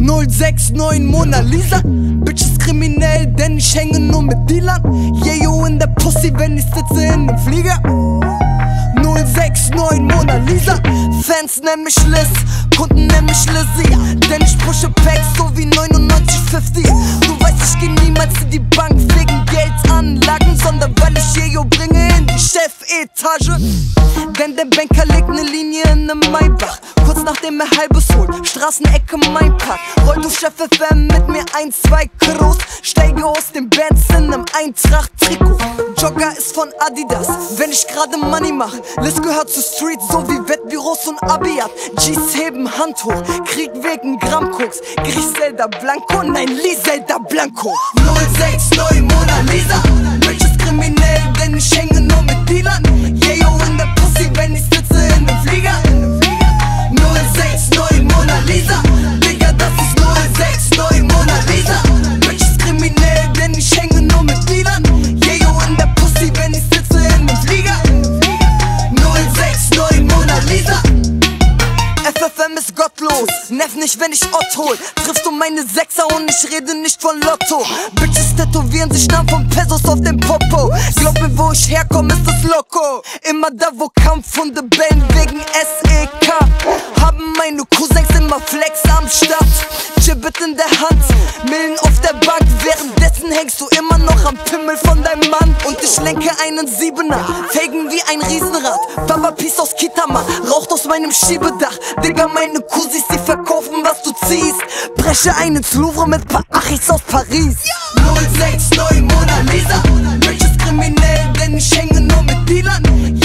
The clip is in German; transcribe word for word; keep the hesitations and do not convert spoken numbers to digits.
null sechs neun Mona Lisa. Bitch ist kriminell, denn ich hänge nur mit Dealern. Yeah, you in der Pussy, wenn ich sitze in nem Flieger. null sechs neun Mona Lisa. Fans nennen mich Liz, Kunden nennen mich Lizzie, denn ich pushe Packs so wie neunundneunzig fünfzig. Du weißt, ich geh niemals in die Bank wegen Geldanlagen, sondern weil ich Jejo bringe in die Chefetage. Denn der Banker legt ne Linie in nem Maybach, kurz nachdem er halbes holt, Straßenecke mein Park. Roll du Chef F M mit mir ein, zwei Kros, steige aus dem Benz in nem Eintracht-Trikot. Jogger ist von Adidas, wenn ich gerade Money mach. Liz gehört zu Street, so wie Wettbüros und Abiat. G's heben Hand hoch, Krieg wegen Grammkoks. Griselda Blanco, nein, Liselda Blanco. null sechs neun Mona Lisa. Bitch ist kriminell, denn ich hänge nur mit Dealern. Yeah, yo, in der Pussy, wenn ich sitze in nem Flieger. null sechs neun Mona Lisa. Digga, das ist null sechs neun Mona Lisa. Bitch ist kriminell, denn ich hänge nur mit Dealern. Yeah, yo, in der Pussy, wenn ich sitze in nem Flieger. null sechs neun Mona Lisa. F F M ist gottlos, nerv nicht, wenn ich Ott hol. Triffst du meine Sechser und ich rede nicht von Lotto. Bitches tätowieren sich Namen von Pesos auf dem Popo. Glaub mir, wo ich herkomme, ist das Loco. Immer da, wo Kampfhunde bellen wegen S E K. Haben meine Cousins immer Flex am Start. Gibbet in der Hand, Millen auf der Bank. Währenddessen hängst du immer noch am Pimmel von deinem Mann. Und ich lenke einen Siebener, Felgen wie ein Riesenrad. Baba Peace aus Kitama, raucht aus meinem Schiebedach. Digga, meine Cousins, die verkaufen, was du ziehst. Breche einen ins Louvre mit paar Achis aus Paris. null sechs neun Mona Lisa. Bitch ist kriminell, denn ich hänge nur mit Dealern.